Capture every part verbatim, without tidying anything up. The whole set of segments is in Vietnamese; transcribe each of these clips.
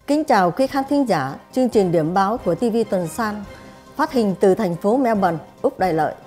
Kính chào quý khán thính giả chương trình điểm báo của ti vi Tuần San, phát hình từ thành phố Melbourne, Úc Đại Lợi.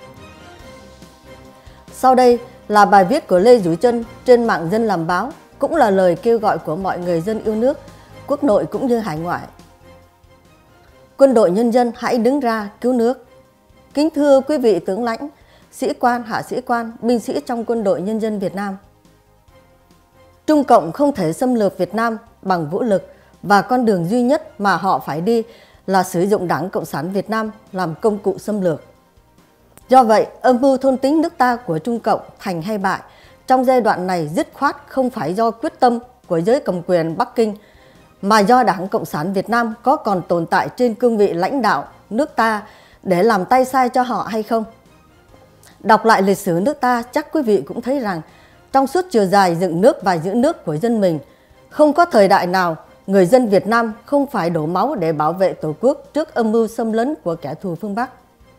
Sau đây là bài viết của Lê Dũ Trân trên mạng Dân Làm Báo, cũng là lời kêu gọi của mọi người dân yêu nước, quốc nội cũng như hải ngoại. Quân đội nhân dân hãy đứng ra cứu nước. Kính thưa quý vị tướng lãnh, sĩ quan, hạ sĩ quan, binh sĩ trong quân đội nhân dân Việt Nam. Trung Cộng không thể xâm lược Việt Nam bằng vũ lực, và con đường duy nhất mà họ phải đi là sử dụng Đảng Cộng sản Việt Nam làm công cụ xâm lược. Do vậy, âm mưu thôn tính nước ta của Trung Cộng thành hay bại trong giai đoạn này dứt khoát không phải do quyết tâm của giới cầm quyền Bắc Kinh, mà do Đảng Cộng sản Việt Nam có còn tồn tại trên cương vị lãnh đạo nước ta để làm tay sai cho họ hay không. Đọc lại lịch sử nước ta, chắc quý vị cũng thấy rằng trong suốt chiều dài dựng nước và giữ nước của dân mình, không có thời đại nào người dân Việt Nam không phải đổ máu để bảo vệ Tổ quốc trước âm mưu xâm lấn của kẻ thù phương Bắc.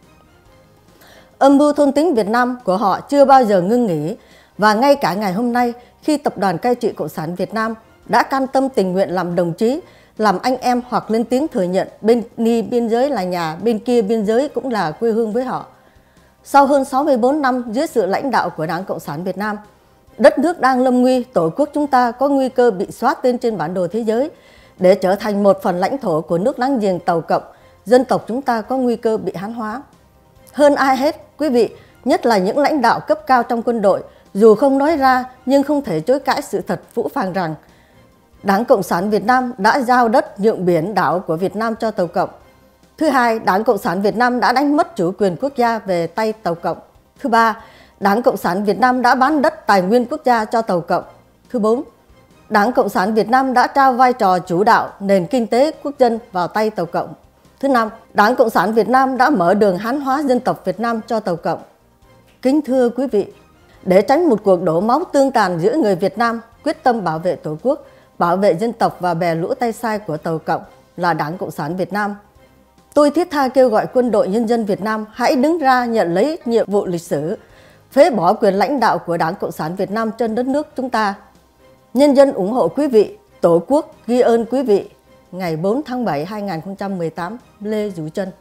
Âm mưu thôn tính Việt Nam của họ chưa bao giờ ngưng nghỉ, và ngay cả ngày hôm nay khi Tập đoàn Cai trị Cộng sản Việt Nam đã cam tâm tình nguyện làm đồng chí, làm anh em hoặc lên tiếng thừa nhận bên ni biên giới là nhà, bên kia biên giới cũng là quê hương với họ. Sau hơn sáu mươi tư năm dưới sự lãnh đạo của Đảng Cộng sản Việt Nam, đất nước đang lâm nguy, Tổ quốc chúng ta có nguy cơ bị xóa tên trên bản đồ thế giới để trở thành một phần lãnh thổ của nước láng giềng Tàu Cộng. Dân tộc chúng ta có nguy cơ bị hán hóa. Hơn ai hết, quý vị, nhất là những lãnh đạo cấp cao trong quân đội, dù không nói ra nhưng không thể chối cãi sự thật phũ phàng rằng Đảng Cộng sản Việt Nam đã giao đất nhượng biển đảo của Việt Nam cho Tàu Cộng. Thứ hai, Đảng Cộng sản Việt Nam đã đánh mất chủ quyền quốc gia về tay Tàu Cộng. Thứ ba, Đảng Cộng sản Việt Nam đã bán đất tài nguyên quốc gia cho Tàu Cộng. Thứ bốn, Đảng Cộng sản Việt Nam đã trao vai trò chủ đạo nền kinh tế quốc dân vào tay Tàu Cộng. Thứ năm, Đảng Cộng sản Việt Nam đã mở đường hán hóa dân tộc Việt Nam cho Tàu Cộng. Kính thưa quý vị, để tránh một cuộc đổ máu tương tàn giữa người Việt Nam quyết tâm bảo vệ Tổ quốc, bảo vệ dân tộc và bè lũ tay sai của Tàu Cộng là Đảng Cộng sản Việt Nam, tôi thiết tha kêu gọi quân đội nhân dân Việt Nam hãy đứng ra nhận lấy nhiệm vụ lịch sử, phế bỏ quyền lãnh đạo của Đảng Cộng sản Việt Nam trên đất nước chúng ta. Nhân dân ủng hộ quý vị, Tổ quốc ghi ơn quý vị. Ngày bốn tháng bảy năm hai nghìn không trăm mười tám, Lê Dũ Trân.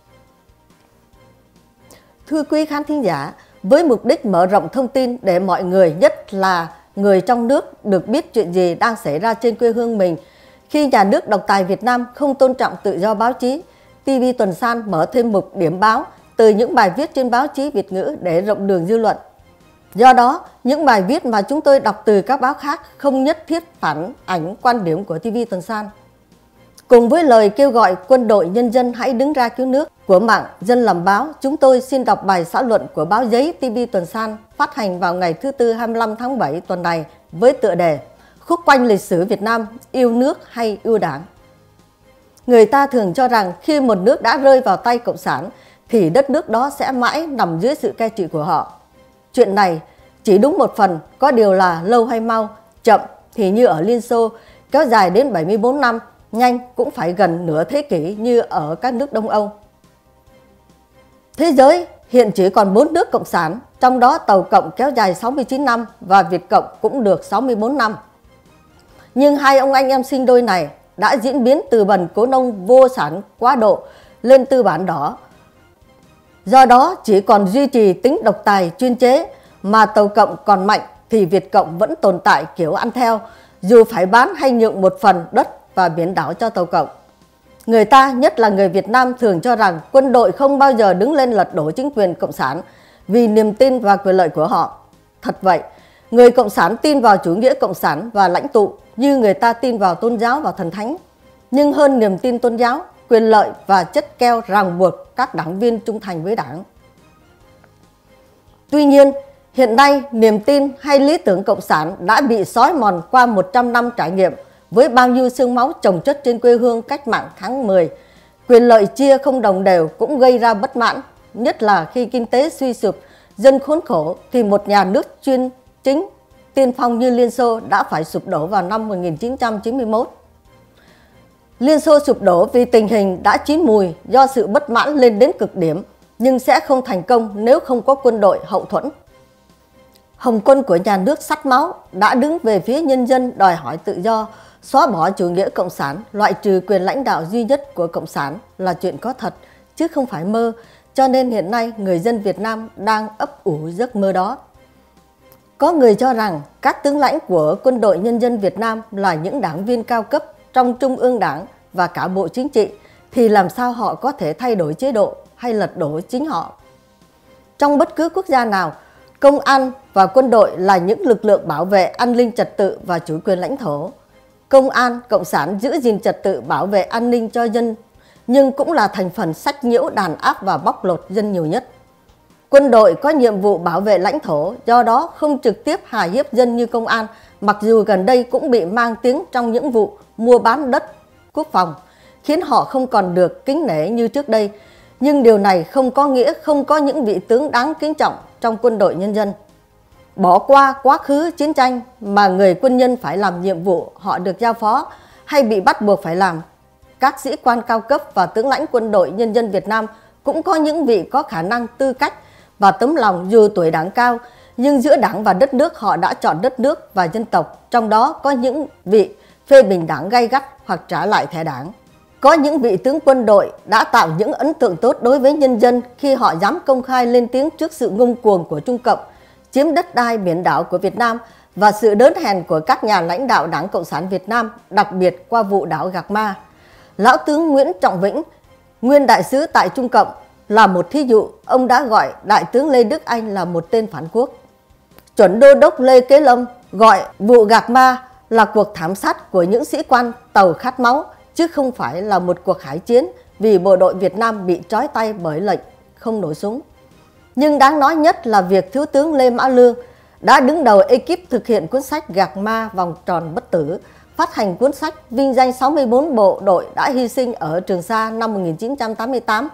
Thưa quý khán thính giả, với mục đích mở rộng thông tin để mọi người, nhất là người trong nước, được biết chuyện gì đang xảy ra trên quê hương mình khi nhà nước độc tài Việt Nam không tôn trọng tự do báo chí, ti vi Tuần San mở thêm mục điểm báo từ những bài viết trên báo chí Việt ngữ để rộng đường dư luận. Do đó, những bài viết mà chúng tôi đọc từ các báo khác không nhất thiết phản ảnh quan điểm của ti vi Tuần San. Cùng với lời kêu gọi quân đội nhân dân hãy đứng ra cứu nước của mạng Dân Làm Báo, chúng tôi xin đọc bài xã luận của báo giấy ti vi Tuần San phát hành vào ngày thứ Tư hai mươi lăm tháng bảy tuần này với tựa đề Khúc quanh lịch sử Việt Nam, yêu nước hay yêu Đảng. Người ta thường cho rằng khi một nước đã rơi vào tay Cộng sản thì đất nước đó sẽ mãi nằm dưới sự cai trị của họ. Chuyện này chỉ đúng một phần, có điều là lâu hay mau, chậm thì như ở Liên Xô kéo dài đến bảy mươi tư năm, nhanh cũng phải gần nửa thế kỷ như ở các nước Đông Âu. Thế giới hiện chỉ còn bốn nước cộng sản, trong đó Tàu Cộng kéo dài sáu mươi chín năm và Việt Cộng cũng được sáu mươi tư năm. Nhưng hai ông anh em sinh đôi này đã diễn biến từ bần cố nông vô sản quá độ lên tư bản đỏ. Do đó chỉ còn duy trì tính độc tài chuyên chế, mà Tàu Cộng còn mạnh thì Việt Cộng vẫn tồn tại kiểu ăn theo, dù phải bán hay nhượng một phần đất và biển đảo cho Tàu Cộng. Người ta, nhất là người Việt Nam, thường cho rằng quân đội không bao giờ đứng lên lật đổ chính quyền Cộng sản vì niềm tin và quyền lợi của họ. Thật vậy, người Cộng sản tin vào chủ nghĩa Cộng sản và lãnh tụ như người ta tin vào tôn giáo và thần thánh. Nhưng hơn niềm tin tôn giáo, quyền lợi và chất keo ràng buộc các đảng viên trung thành với Đảng. Tuy nhiên, hiện nay niềm tin hay lý tưởng Cộng sản đã bị xói mòn qua một trăm năm trải nghiệm với bao nhiêu xương máu chồng chất trên quê hương cách mạng tháng mười. Quyền lợi chia không đồng đều cũng gây ra bất mãn, nhất là khi kinh tế suy sụp, dân khốn khổ thì một nhà nước chuyên chính tiên phong như Liên Xô đã phải sụp đổ vào năm một nghìn chín trăm chín mươi mốt. Liên Xô sụp đổ vì tình hình đã chín mùi do sự bất mãn lên đến cực điểm, nhưng sẽ không thành công nếu không có quân đội hậu thuẫn. Hồng quân của nhà nước sắt máu đã đứng về phía nhân dân đòi hỏi tự do, Xóa bỏ chủ nghĩa cộng sản, loại trừ quyền lãnh đạo duy nhất của cộng sản là chuyện có thật, chứ không phải mơ, cho nên hiện nay người dân Việt Nam đang ấp ủ giấc mơ đó. Có người cho rằng các tướng lãnh của Quân đội Nhân dân Việt Nam là những đảng viên cao cấp trong Trung ương Đảng và cả Bộ Chính trị, thì làm sao họ có thể thay đổi chế độ hay lật đổ chính họ? Trong bất cứ quốc gia nào, công an và quân đội là những lực lượng bảo vệ an ninh trật tự và chủ quyền lãnh thổ. Công an, cộng sản giữ gìn trật tự bảo vệ an ninh cho dân, nhưng cũng là thành phần sách nhiễu, đàn áp và bóc lột dân nhiều nhất. Quân đội có nhiệm vụ bảo vệ lãnh thổ, do đó không trực tiếp hà hiếp dân như công an, mặc dù gần đây cũng bị mang tiếng trong những vụ mua bán đất quốc phòng, khiến họ không còn được kính nể như trước đây. Nhưng điều này không có nghĩa không có những vị tướng đáng kính trọng trong quân đội nhân dân. Bỏ qua quá khứ chiến tranh mà người quân nhân phải làm nhiệm vụ họ được giao phó hay bị bắt buộc phải làm, các sĩ quan cao cấp và tướng lãnh quân đội nhân dân Việt Nam cũng có những vị có khả năng, tư cách và tấm lòng dù tuổi đảng cao, nhưng giữa đảng và đất nước họ đã chọn đất nước và dân tộc, trong đó có những vị phê bình đảng gay gắt hoặc trả lại thẻ đảng. Có những vị tướng quân đội đã tạo những ấn tượng tốt đối với nhân dân khi họ dám công khai lên tiếng trước sự ngông cuồng của Trung Cộng, chiếm đất đai biển đảo của Việt Nam và sự đớn hèn của các nhà lãnh đạo Đảng Cộng sản Việt Nam, đặc biệt qua vụ đảo Gạc Ma. Lão tướng Nguyễn Trọng Vĩnh, nguyên đại sứ tại Trung Cộng, là một thí dụ. Ông đã gọi Đại tướng Lê Đức Anh là một tên phản quốc. Chuẩn đô đốc Lê Kế Lâm gọi vụ Gạc Ma là cuộc thảm sát của những sĩ quan tàu khát máu, chứ không phải là một cuộc hải chiến vì bộ đội Việt Nam bị trói tay bởi lệnh không nổ súng. Nhưng đáng nói nhất là việc Thiếu tướng Lê Mã Lương đã đứng đầu ekip thực hiện cuốn sách Gạc Ma Vòng Tròn Bất Tử, phát hành cuốn sách vinh danh sáu mươi tư bộ đội đã hy sinh ở Trường Sa năm một nghìn chín trăm tám mươi tám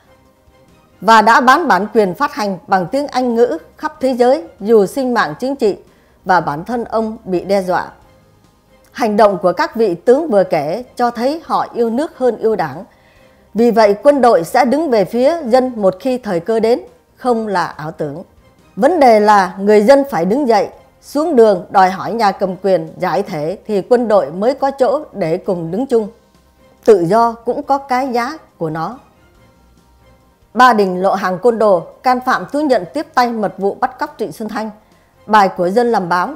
và đã bán bản quyền phát hành bằng tiếng Anh ngữ khắp thế giới dù sinh mạng chính trị và bản thân ông bị đe dọa. Hành động của các vị tướng vừa kể cho thấy họ yêu nước hơn yêu đảng. Vì vậy quân đội sẽ đứng về phía dân một khi thời cơ đến, không là ảo tưởng. Vấn đề là người dân phải đứng dậy, xuống đường đòi hỏi nhà cầm quyền giải thể thì quân đội mới có chỗ để cùng đứng chung. Tự do cũng có cái giá của nó. Ba Đình lộ hàng côn đồ, can phạm thú nhận tiếp tay mật vụ bắt cóc Trịnh Xuân Thanh. Bài của Dân Làm Báo.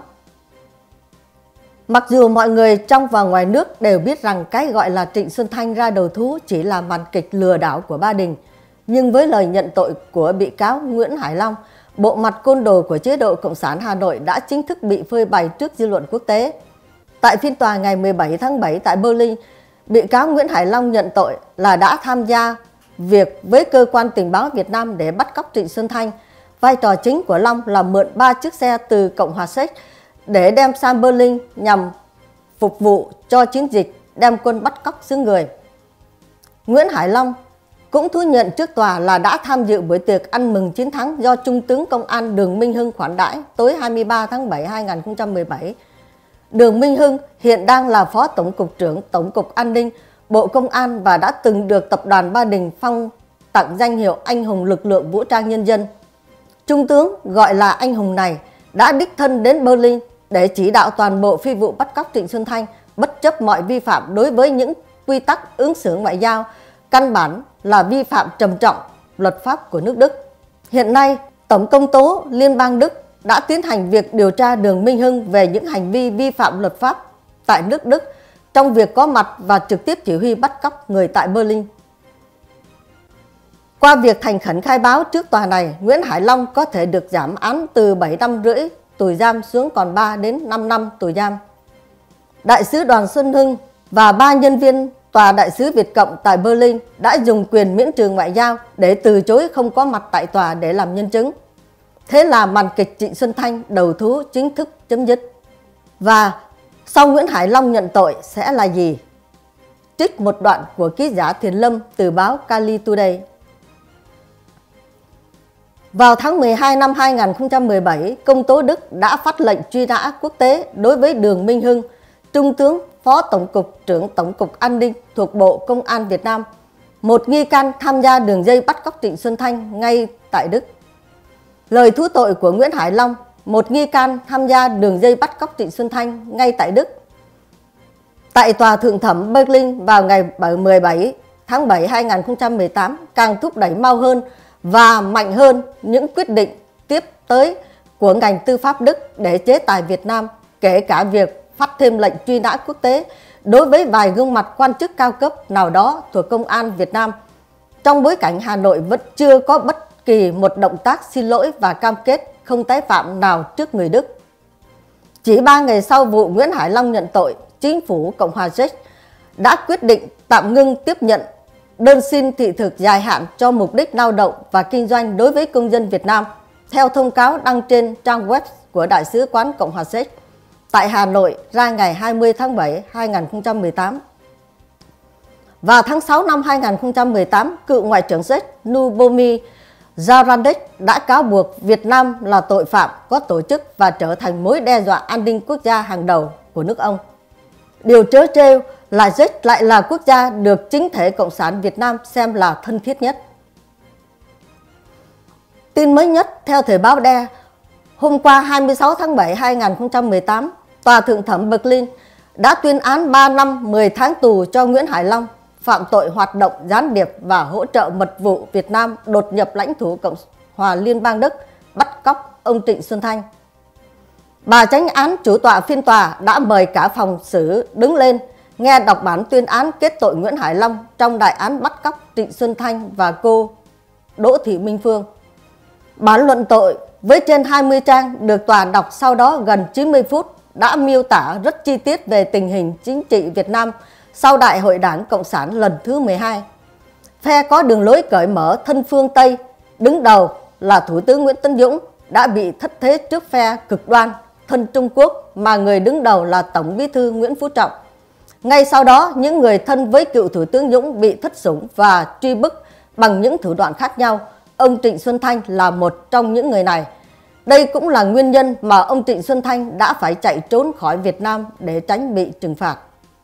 Mặc dù mọi người trong và ngoài nước đều biết rằng cái gọi là Trịnh Xuân Thanh ra đầu thú chỉ là màn kịch lừa đảo của Ba Đình, nhưng với lời nhận tội của bị cáo Nguyễn Hải Long, bộ mặt côn đồ của chế độ Cộng sản Hà Nội đã chính thức bị phơi bày trước dư luận quốc tế. Tại phiên tòa ngày mười bảy tháng bảy tại Berlin, bị cáo Nguyễn Hải Long nhận tội là đã tham gia việc với cơ quan tình báo Việt Nam để bắt cóc Trịnh Xuân Thanh. Vai trò chính của Long là mượn ba chiếc xe từ Cộng hòa Séc để đem sang Berlin nhằm phục vụ cho chiến dịch đem quân bắt cóc xứ người. Nguyễn Hải Long cũng thú nhận trước tòa là đã tham dự buổi tiệc ăn mừng chiến thắng do Trung tướng Công an Đường Minh Hưng khoản đãi tối hai mươi ba tháng bảy năm hai nghìn không trăm mười bảy. Đường Minh Hưng hiện đang là Phó Tổng cục trưởng Tổng cục An ninh Bộ Công an và đã từng được Tập đoàn Ba Đình phong tặng danh hiệu Anh hùng lực lượng vũ trang nhân dân. Trung tướng gọi là anh hùng này đã đích thân đến Berlin để chỉ đạo toàn bộ phi vụ bắt cóc Trịnh Xuân Thanh, bất chấp mọi vi phạm đối với những quy tắc ứng xử ngoại giao, căn bản là vi phạm trầm trọng luật pháp của nước Đức. Hiện nay, Tổng công tố Liên bang Đức đã tiến hành việc điều tra Đường Minh Hưng về những hành vi vi phạm luật pháp tại nước Đức trong việc có mặt và trực tiếp chỉ huy bắt cóc người tại Berlin. Qua việc thành khẩn khai báo trước tòa này, Nguyễn Hải Long có thể được giảm án từ bảy năm rưỡi tù giam xuống còn ba đến năm năm tù giam. Đại sứ Đoàn Xuân Hưng và ba nhân viên tòa đại sứ Việt Cộng tại Berlin đã dùng quyền miễn trừ ngoại giao để từ chối không có mặt tại tòa để làm nhân chứng. Thế là màn kịch Trịnh Xuân Thanh đầu thú chính thức chấm dứt. Và sau Nguyễn Hải Long nhận tội sẽ là gì? Trích một đoạn của ký giả Thiền Lâm từ báo Cali Today. Vào tháng mười hai năm hai nghìn không trăm mười bảy, công tố Đức đã phát lệnh truy nã quốc tế đối với Đường Minh Hưng, Trung tướng Phó Tổng cục trưởng Tổng cục An ninh thuộc Bộ Công an Việt Nam, một nghi can tham gia đường dây bắt cóc Trịnh Xuân Thanh ngay tại Đức. Lời thú tội của Nguyễn Hải Long, một nghi can tham gia đường dây bắt cóc Trịnh Xuân Thanh ngay tại Đức. tại Tòa Thượng thẩm Berlin vào ngày mười bảy tháng bảy năm hai nghìn không trăm mười tám càng thúc đẩy mau hơn và mạnh hơn những quyết định tiếp tới của ngành tư pháp Đức để chế tài Việt Nam, kể cả việc phát thêm lệnh truy nã quốc tế đối với vài gương mặt quan chức cao cấp nào đó thuộc Công an Việt Nam, trong bối cảnh Hà Nội vẫn chưa có bất kỳ một động tác xin lỗi và cam kết không tái phạm nào trước người Đức. Chỉ ba ngày sau vụ Nguyễn Hải Long nhận tội, chính phủ Cộng hòa Séc đã quyết định tạm ngưng tiếp nhận đơn xin thị thực dài hạn cho mục đích lao động và kinh doanh đối với công dân Việt Nam, theo thông cáo đăng trên trang web của Đại sứ quán Cộng hòa Séc tại Hà Nội ra ngày hai mươi tháng bảy năm hai nghìn không trăm mười tám. Vào tháng sáu năm hai nghìn không trăm mười tám, cựu Ngoại trưởng Séc Lubomir Zaranec đã cáo buộc Việt Nam là tội phạm có tổ chức và trở thành mối đe dọa an ninh quốc gia hàng đầu của nước ông. Điều trớ trêu là Séc lại là quốc gia được chính thể Cộng sản Việt Nam xem là thân thiết nhất. Tin mới nhất theo Thời báo đê, hôm qua hai mươi sáu tháng bảy năm hai nghìn không trăm mười tám, Tòa Thượng thẩm Berlin đã tuyên án ba năm mười tháng tù cho Nguyễn Hải Long, phạm tội hoạt động gián điệp và hỗ trợ mật vụ Việt Nam đột nhập lãnh thổ Cộng hòa Liên bang Đức, bắt cóc ông Trịnh Xuân Thanh. Bà chánh án chủ tọa phiên tòa đã mời cả phòng xử đứng lên nghe đọc bản tuyên án kết tội Nguyễn Hải Long trong đại án bắt cóc Trịnh Xuân Thanh và cô Đỗ Thị Minh Phương. Bản luận tội với trên hai mươi trang được tòa đọc sau đó gần chín mươi phút đã miêu tả rất chi tiết về tình hình chính trị Việt Nam sau Đại hội Đảng Cộng sản lần thứ mười hai. Phe có đường lối cởi mở thân phương Tây, đứng đầu là Thủ tướng Nguyễn Tấn Dũng, đã bị thất thế trước phe cực đoan thân Trung Quốc mà người đứng đầu là Tổng Bí thư Nguyễn Phú Trọng. Ngay sau đó, những người thân với cựu Thủ tướng Dũng bị thất sủng và truy bức bằng những thủ đoạn khác nhau. Ông Trịnh Xuân Thanh là một trong những người này. Đây cũng là nguyên nhân mà ông Trịnh Xuân Thanh đã phải chạy trốn khỏi Việt Nam để tránh bị trừng phạt.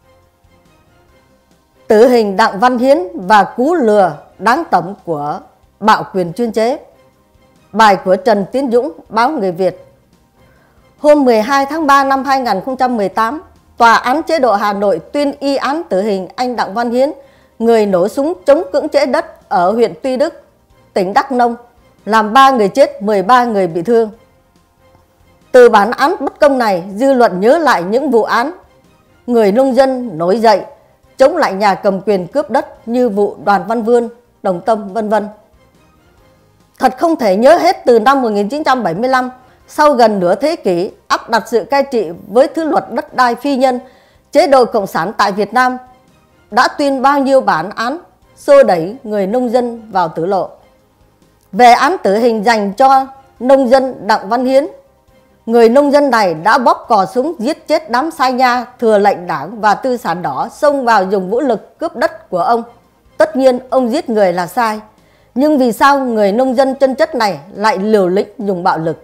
Tử hình Đặng Văn Hiến và cú lừa đáng tẩm của bạo quyền chuyên chế. Bài của Trần Tiến Dũng, báo Người Việt. Hôm mười hai tháng ba năm hai nghìn không trăm mười tám, Tòa án chế độ Hà Nội tuyên y án tử hình anh Đặng Văn Hiến, người nổ súng chống cưỡng chế đất ở huyện Tuy Đức, tỉnh Đắk Nông, làm ba người chết, mười ba người bị thương. Từ bản án bất công này, dư luận nhớ lại những vụ án người nông dân nổi dậy chống lại nhà cầm quyền cướp đất như vụ Đoàn Văn Vươn, Đồng Tâm, vân vân. Thật không thể nhớ hết từ năm một nghìn chín trăm bảy mươi lăm, sau gần nửa thế kỷ áp đặt sự cai trị với thứ luật đất đai phi nhân, chế độ Cộng sản tại Việt Nam đã tuyên bao nhiêu bản án xô đẩy người nông dân vào tử lộ. Về án tử hình dành cho nông dân Đặng Văn Hiến, người nông dân này đã bóp cò súng giết chết đám sai nha thừa lệnh đảng và tư sản đỏ xông vào dùng vũ lực cướp đất của ông. Tất nhiên ông giết người là sai, nhưng vì sao người nông dân chân chất này lại liều lĩnh dùng bạo lực?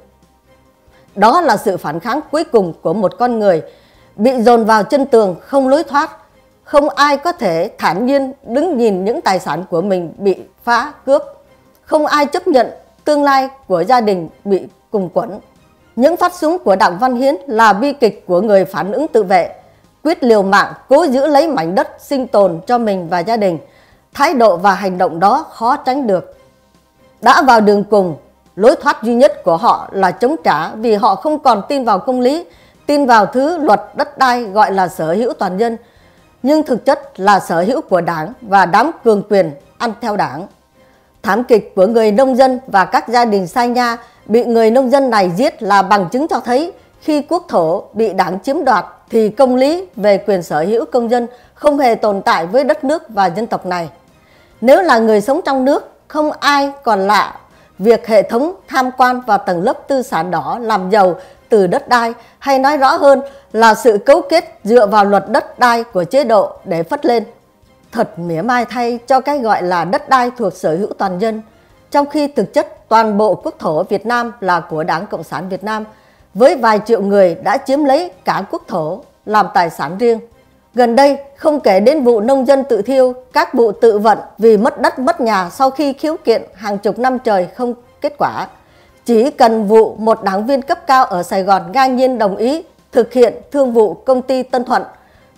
Đó là sự phản kháng cuối cùng của một con người bị dồn vào chân tường không lối thoát. Không ai có thể thản nhiên đứng nhìn những tài sản của mình bị phá cướp. Không ai chấp nhận tương lai của gia đình bị cùng quẫn. Những phát súng của Đặng Văn Hiến là bi kịch của người phản ứng tự vệ, quyết liều mạng cố giữ lấy mảnh đất sinh tồn cho mình và gia đình. Thái độ và hành động đó khó tránh được. Đã vào đường cùng, lối thoát duy nhất của họ là chống trả vì họ không còn tin vào công lý, tin vào thứ luật đất đai gọi là sở hữu toàn dân, nhưng thực chất là sở hữu của Đảng và đám cường quyền ăn theo Đảng. Thảm kịch của người nông dân và các gia đình sai nha bị người nông dân này giết là bằng chứng cho thấy khi quốc thổ bị Đảng chiếm đoạt thì công lý về quyền sở hữu công dân không hề tồn tại với đất nước và dân tộc này. Nếu là người sống trong nước, không ai còn lạ việc hệ thống tham quan và tầng lớp tư sản đỏ làm giàu từ đất đai, hay nói rõ hơn là sự cấu kết dựa vào luật đất đai của chế độ để phất lên. Thật mỉa mai thay cho cái gọi là đất đai thuộc sở hữu toàn dân, trong khi thực chất toàn bộ quốc thổ Việt Nam là của Đảng Cộng sản Việt Nam, với vài triệu người đã chiếm lấy cả quốc thổ làm tài sản riêng. Gần đây, không kể đến vụ nông dân tự thiêu, các vụ tự vận vì mất đất mất nhà sau khi khiếu kiện hàng chục năm trời không kết quả. Chỉ cần vụ một đảng viên cấp cao ở Sài Gòn ngang nhiên đồng ý thực hiện thương vụ công ty Tân Thuận,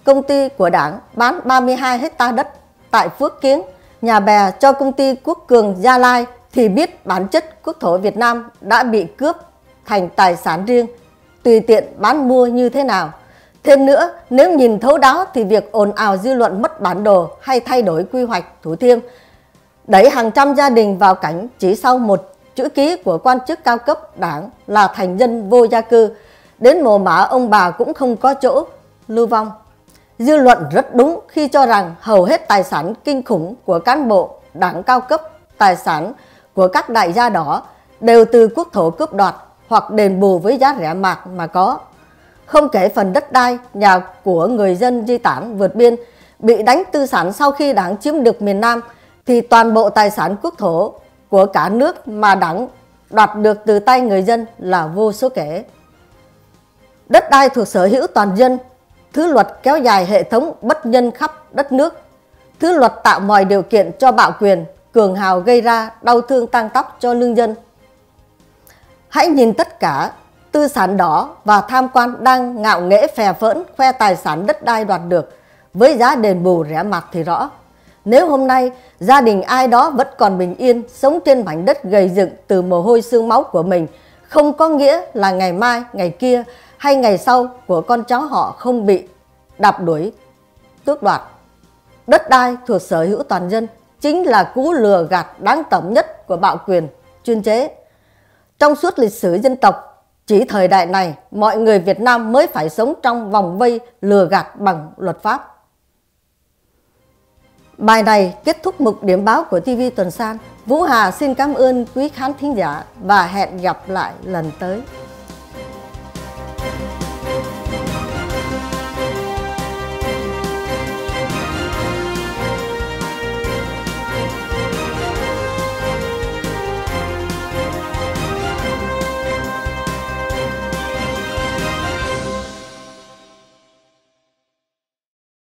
công ty của Đảng bán ba mươi hai héc ta đất tại Phước Kiến, nhà bè cho công ty Quốc Cường Gia Lai thì biết bản chất quốc thổ Việt Nam đã bị cướp thành tài sản riêng, tùy tiện bán mua như thế nào. Thêm nữa, nếu nhìn thấu đáo thì việc ồn ào dư luận mất bản đồ hay thay đổi quy hoạch Thủ Thiêm đẩy hàng trăm gia đình vào cảnh chỉ sau một chữ ký của quan chức cao cấp Đảng là thành dân vô gia cư, đến mồ mả ông bà cũng không có chỗ lưu vong. Dư luận rất đúng khi cho rằng hầu hết tài sản kinh khủng của cán bộ Đảng cao cấp, tài sản của các đại gia đỏ đều từ quốc thổ cướp đoạt hoặc đền bù với giá rẻ mạt mà có. Không kể phần đất đai, nhà của người dân di tản vượt biên bị đánh tư sản sau khi Đảng chiếm được miền Nam, thì toàn bộ tài sản quốc thổ của cả nước mà Đảng đoạt được từ tay người dân là vô số kể. Đất đai thuộc sở hữu toàn dân, thứ luật kéo dài hệ thống bất nhân khắp đất nước, thứ luật tạo mọi điều kiện cho bạo quyền, cường hào gây ra đau thương tang tóc cho lương dân. Hãy nhìn tất cả tư sản đỏ và tham quan đang ngạo nghễ phè phỡn khoe tài sản đất đai đoạt được với giá đền bù rẻ mạt thì rõ. Nếu hôm nay gia đình ai đó vẫn còn bình yên sống trên mảnh đất gầy dựng từ mồ hôi xương máu của mình, không có nghĩa là ngày mai, ngày kia hay ngày sau của con cháu họ không bị đạp đuổi, tước đoạt. Đất đai thuộc sở hữu toàn dân chính là cú lừa gạt đáng tẩm nhất của bạo quyền chuyên chế. Trong suốt lịch sử dân tộc, chỉ thời đại này mọi người Việt Nam mới phải sống trong vòng vây lừa gạt bằng luật pháp. Bài này kết thúc mục điểm báo của ti vi Tuần San. Vũ Hà xin cảm ơn quý khán thính giả và hẹn gặp lại lần tới.